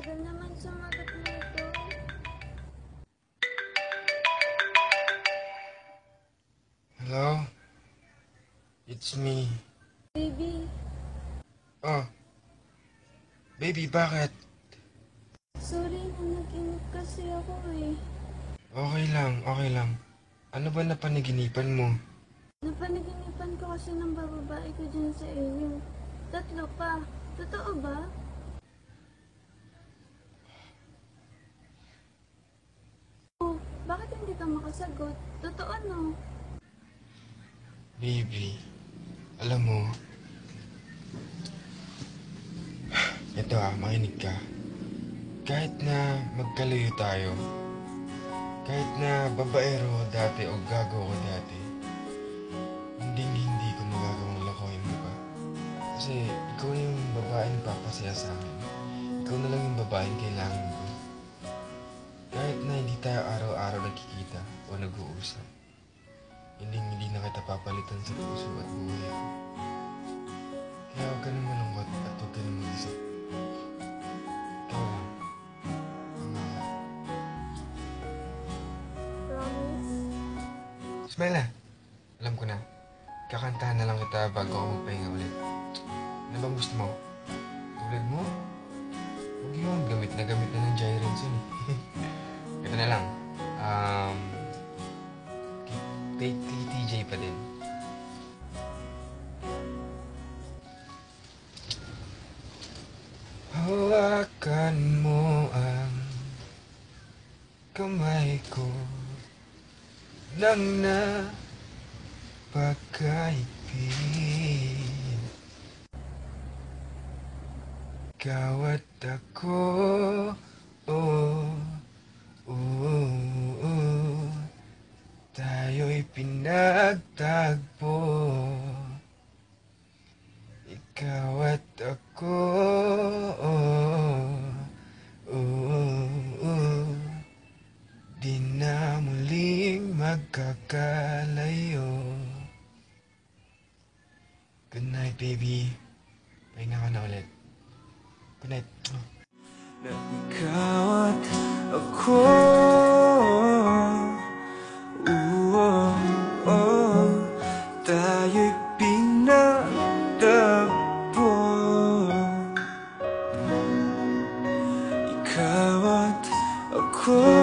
tagal naman sumagot nito. Hello? It's me. Baby, Oh. Baby, bakit? sorry na nag-inip kasi ako eh. Okay lang, okay lang. Ano ba napanaginipan mo? Napanaginipan ko kasi ng bababae ko dyan sa inyo. 3 pa. Totoo ba? Oh, bakit hindi ka makasagot? Totoo no? Baby, alam mo, ito makinig ka. Kahit na magkalayo tayo, kahit na babaero dati o gago ko dati, hindi ko magagawang lokohin mo pa. Kasi ikaw na yung babaeng papasaya sa akin. Ikaw na lang yung babaeng kailangan ko. Kahit na hindi tayo araw-araw nagkikita o nag-uusap, hindi na kita papalitan sa puso at buhay ko. Kaya huwag ka na malungkot at huwag ka na mag-isip. Ikaw lang. Pangako. Promise? Smile na. Alam ko na. Kakantahan na lang kita bago ako magpahinga ulit. Ano bang gusto mo? Tulad mo? Huwag yun. Gamit na ng gyrants yun eh. Ito na lang. Kay TJ pa din. Hawakan mo ang kamay ko nang napakaipin. Ikaw at ako, oh, tayo'y pinagtagpo. Ikaw at ako, di na muling magkakalayo. Good night, baby. Pahinga ka na ulit. Good night. Na ikaw at ako, tayo'y pinagtagpo. Ikaw at ako.